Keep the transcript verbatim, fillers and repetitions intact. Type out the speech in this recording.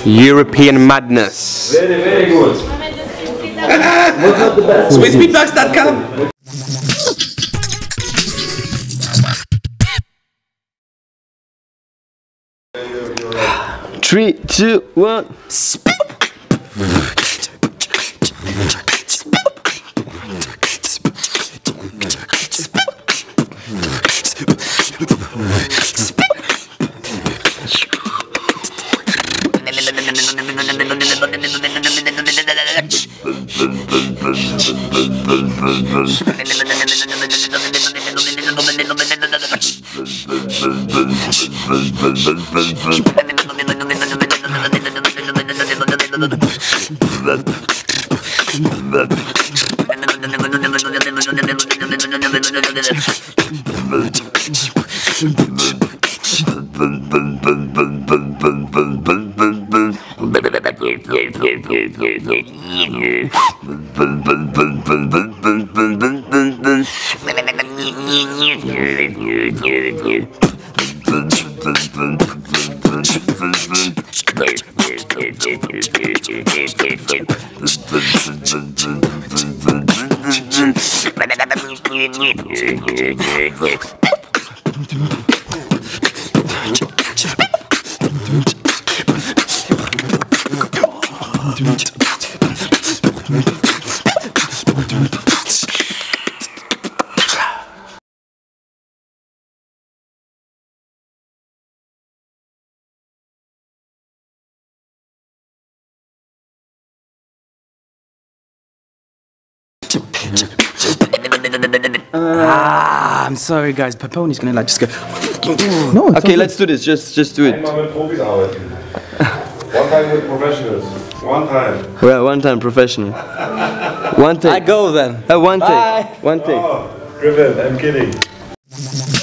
European madness. Very, very good. Swissbeatbox dot com. Three, two, one. Ah, I'm sorry guys, Paponi's gonna like just go. No, okay, okay, let's do this. Just, just do it. Einmal mit Profis arbeiten. One time with professionals. One time. Well, one time professional. One take. I go then. Uh, one Bye. take. One take. Oh, Griffin, I'm kidding.